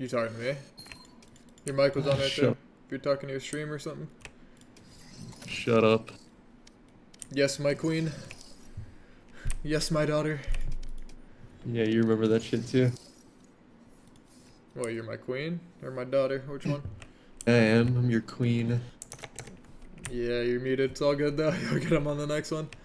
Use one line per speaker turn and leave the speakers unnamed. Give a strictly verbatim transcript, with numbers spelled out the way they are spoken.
You talking to me? Your mic was on right
Shut
there. You're talking to your stream or something?
Shut up.
Yes, my queen. Yes, my daughter.
Yeah, you remember that shit too?
What, you're my queen? Or my daughter? Which one?
I am. I'm your queen.
Yeah, you're muted. It's all good though. You'll get him on the next one.